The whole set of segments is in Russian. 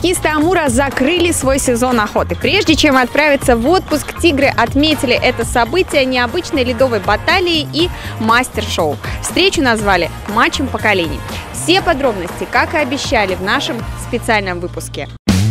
Хоккеисты Амура закрыли свой сезон охоты. Прежде чем отправиться в отпуск, тигры отметили это событие необычной ледовой баталией и мастер-шоу. Встречу назвали «Матчем поколений». Все подробности, как и обещали, в нашем специальном выпуске.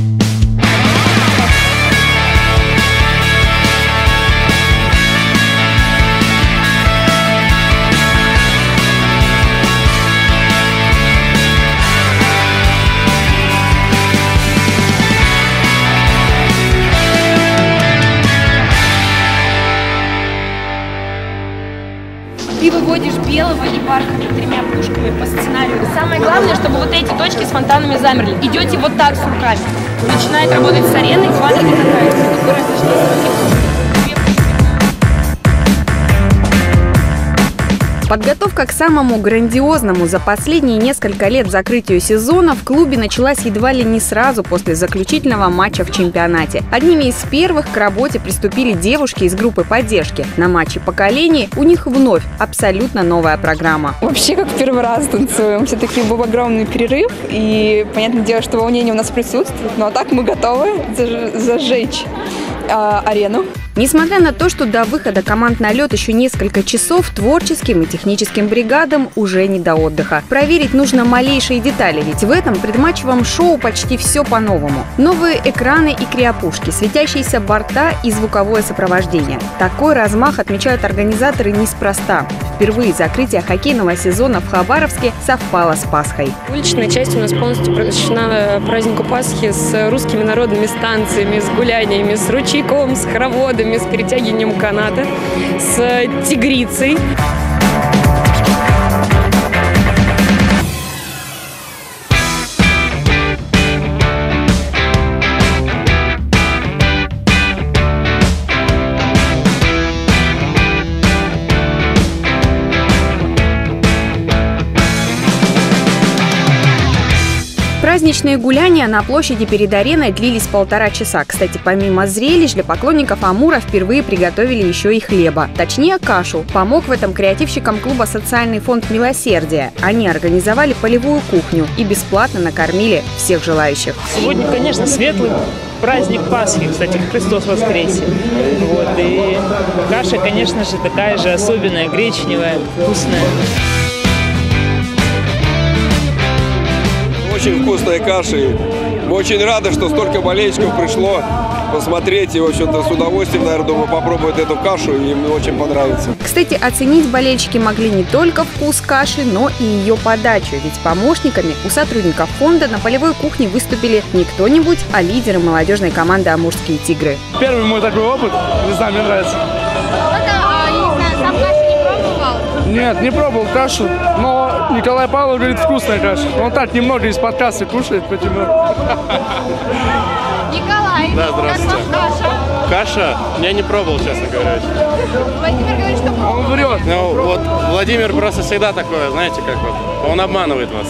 Ты выводишь белого и бархата тремя пушками по сценарию. Самое главное, чтобы вот эти точки с фонтанами замерли. Идете вот так с руками. Начинает работать с ареной, хватит и катается. Подготовка к самому грандиозному за последние несколько лет закрытию сезона в клубе началась едва ли не сразу после заключительного матча в чемпионате. Одними из первых к работе приступили девушки из группы поддержки. На матче поколений у них вновь абсолютно новая программа. Вообще как первый раз танцуем. Все-таки был огромный перерыв, и понятное дело, что волнение у нас присутствует. Ну а так мы готовы зажечь арену. Несмотря на то, что до выхода команд на лед еще несколько часов, творческим и техническим бригадам уже не до отдыха. Проверить нужно малейшие детали, ведь в этом предматчевом шоу почти все по-новому. Новые экраны и криопушки, светящиеся борта и звуковое сопровождение. Такой размах отмечают организаторы неспроста. Впервые закрытие хоккейного сезона в Хабаровске совпало с Пасхой. Уличная часть у нас полностью посвящена празднику Пасхи с русскими народными станциями, с гуляниями, с ручейком, с хороводами, с перетягиванием каната, с тигрицей. Праздничные гуляния на площади перед ареной длились 1,5 часа. Кстати, помимо зрелищ, для поклонников Амура впервые приготовили еще и хлеба. Точнее, кашу. Помог в этом креативщикам клуба «Социальный фонд милосердия». Они организовали полевую кухню и бесплатно накормили всех желающих. Сегодня, конечно, светлый праздник Пасхи, кстати, Христос воскресе. Вот, и каша, конечно же, такая же особенная, гречневая, вкусная. Очень вкусные каши. Мы очень рады, что столько болельщиков пришло посмотреть и, в общем-то, с удовольствием, наверное, думаю, попробуют эту кашу, и им очень понравится. Кстати, оценить болельщики могли не только вкус каши, но и ее подачу. Ведь помощниками у сотрудников фонда на полевой кухне выступили не кто-нибудь, а лидеры молодежной команды «Амурские тигры». Первый мой такой опыт, не знаю, мне нравится. Нет, не пробовал кашу, но Николай Павлович говорит, вкусная каша. Он так немного из-под кассы кушает, почему? Николай, да, здравствуйте. Как вам каша? Каша? Я не пробовал, честно говоря. Владимир говорит, что пробовал. Он врет. Ну, вот Владимир просто всегда такое, знаете, как вот, он обманывает вас.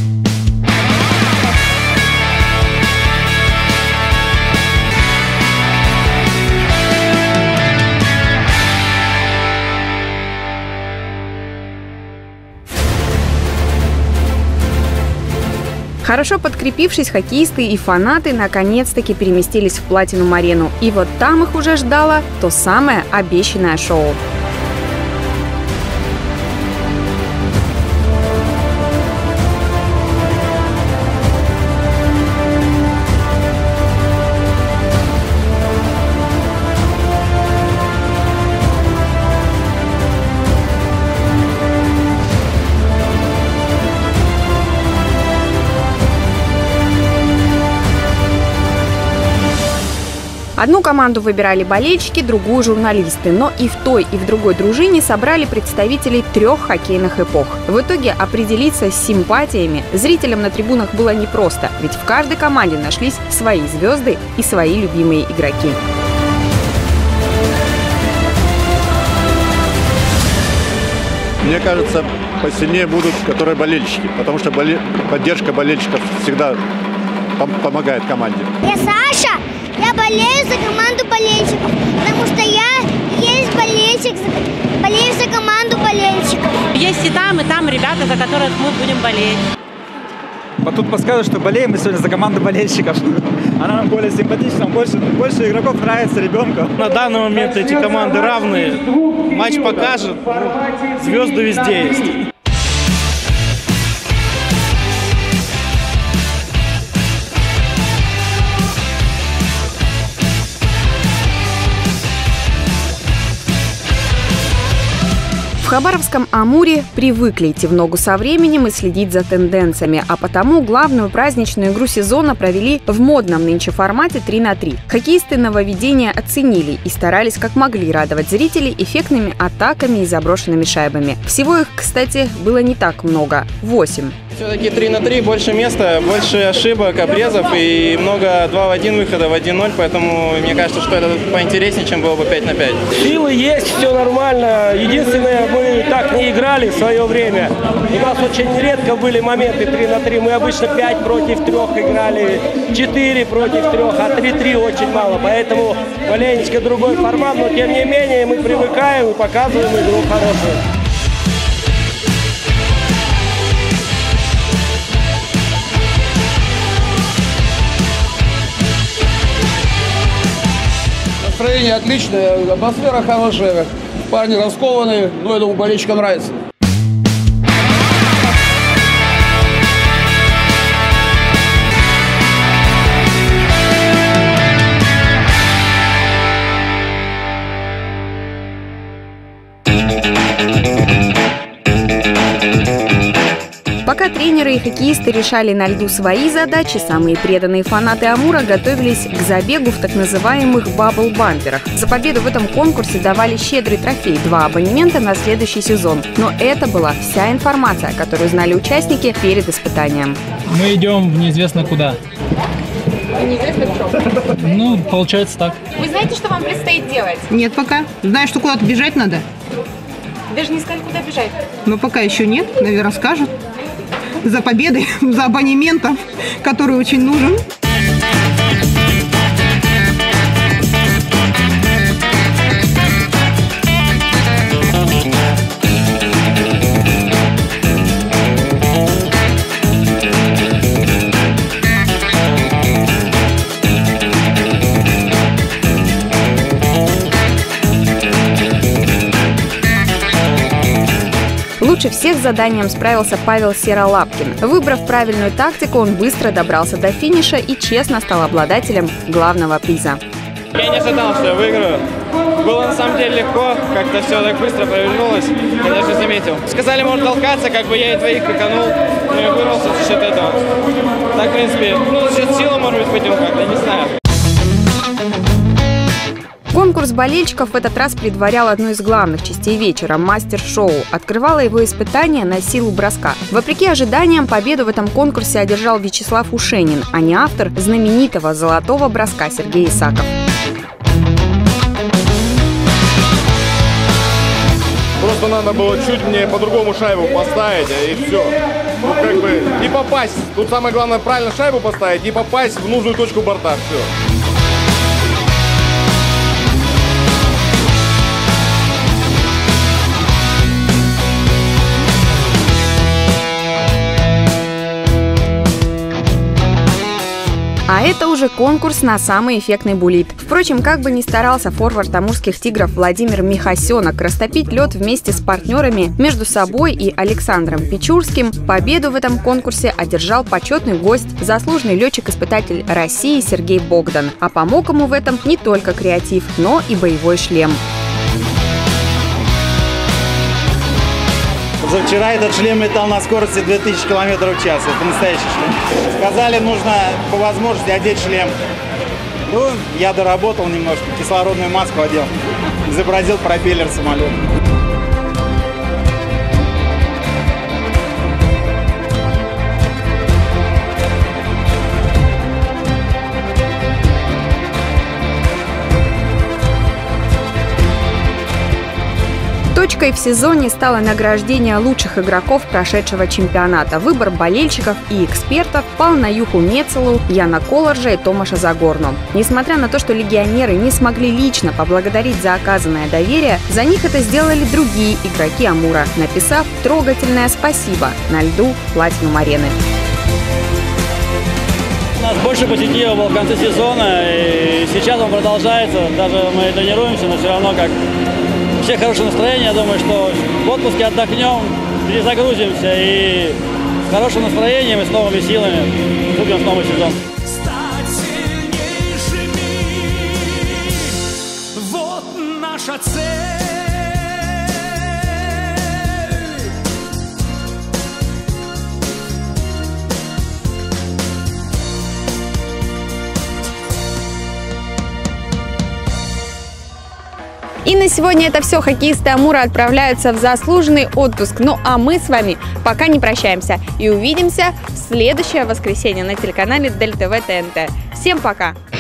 Хорошо подкрепившись, хоккеисты и фанаты наконец-таки переместились в Платинум-арену. И вот там их уже ждало то самое обещанное шоу. Одну команду выбирали болельщики, другую – журналисты. Но и в той, и в другой дружине собрали представителей 3 хоккейных эпох. В итоге определиться с симпатиями зрителям на трибунах было непросто, ведь в каждой команде нашлись свои звезды и свои любимые игроки. Мне кажется, посильнее будут, которые болельщики, потому что поддержка болельщиков всегда помогает команде. Я Саша, я болею за команду болельщиков, потому что я есть болельщик, болею за команду болельщиков. Есть и там ребята, за которых мы будем болеть. Вот тут подсказывают, что болеем мы сегодня за команду болельщиков. Она нам более симпатична, больше игроков нравится ребенку. На данный момент эти команды равные. Матч покажет, звезды везде есть. В Хабаровском Амуре привыкли идти в ногу со временем и следить за тенденциями, а потому главную праздничную игру сезона провели в модном нынче формате 3-3. Хоккеисты нововведения оценили и старались как могли радовать зрителей эффектными атаками и заброшенными шайбами. Всего их, кстати, было не так много – 8. Все-таки 3-3, больше места, больше ошибок, обрезов и много 2 в 1 выхода в 1-0, поэтому мне кажется, что это поинтереснее, чем было бы 5-5. Силы есть, все нормально. Единственное, мы так не играли в свое время. У нас очень редко были моменты 3-3. Мы обычно 5 против 3 играли, 4 против 3, а 3-3 очень мало. Поэтому маленечко другой формат, но тем не менее мы привыкаем и показываем игру хорошую. Настроение отличное, атмосфера хорошая, парни раскованные, но я думаю, болельщикам нравится. Пока тренеры и хоккеисты решали на льду свои задачи, самые преданные фанаты Амура готовились к забегу в так называемых бабл-бамперах. За победу в этом конкурсе давали щедрый трофей – 2 абонемента на следующий сезон. Но это была вся информация, которую знали участники перед испытанием. Мы идем в неизвестно куда. Неизвестно что? Ну, получается так. Вы знаете, что вам предстоит делать? Нет пока. Знаешь, что куда-то бежать надо? Даже не сказали, куда бежать. Но пока еще нет, наверное, скажут. За победой, за абонементом, который очень нужен. Лучше всех с заданием справился Павел Серолапкин. Выбрав правильную тактику, он быстро добрался до финиша и честно стал обладателем главного приза. Я не ожидал, что я выиграю. Было на самом деле легко, как-то все так быстро провернулось, я даже заметил. Сказали, может толкаться, как бы я и двоих киканул, но я вырвался за счет этого. Так, в принципе, за счет силы, может быть, пойдем как-то, не знаю. Конкурс болельщиков в этот раз предварял одну из главных частей вечера – мастер-шоу. Открывало его испытание на силу броска. Вопреки ожиданиям, победу в этом конкурсе одержал Вячеслав Ушенин, а не автор знаменитого золотого броска Сергей Исаков. Просто надо было чуть мне по-другому шайбу поставить, и все. Ну, как бы, и попасть. Тут самое главное правильно шайбу поставить и попасть в нужную точку борта. Все. А это уже конкурс на самый эффектный буллит. Впрочем, как бы ни старался форвард амурских «Тигров» Владимир Михасенок растопить лед вместе с партнерами между собой и Александром Печурским, победу в этом конкурсе одержал почетный гость, заслуженный летчик-испытатель России Сергей Богдан. А помог ему в этом не только креатив, но и боевой шлем. За вчера этот шлем летал на скорости 2000 км в час. Это настоящий шлем. Сказали, нужно по возможности одеть шлем. Ну, я доработал немножко, кислородную маску одел. Изобразил пропеллер самолета. Точкой в сезоне стало награждение лучших игроков прошедшего чемпионата. Выбор болельщиков и экспертов пал на Юху Мецелу, Яна Колоржа и Томаша Загорну. Несмотря на то, что легионеры не смогли лично поблагодарить за оказанное доверие, за них это сделали другие игроки Амура, написав трогательное спасибо на льду Платинум-арены. нас больше позитива было в конце сезона, и сейчас он продолжается. Даже мы тренируемся, но все равно как у всех хорошее настроение. Я думаю, что в отпуске отдохнем, перезагрузимся и с хорошим настроением и с новыми силами вступим в новый сезон. Вот наша цель. И на сегодня это все. Хоккеисты Амура отправляются в заслуженный отпуск. Ну а мы с вами пока не прощаемся. И увидимся в следующее воскресенье на телеканале Дель ТВ ТНТ. Всем пока!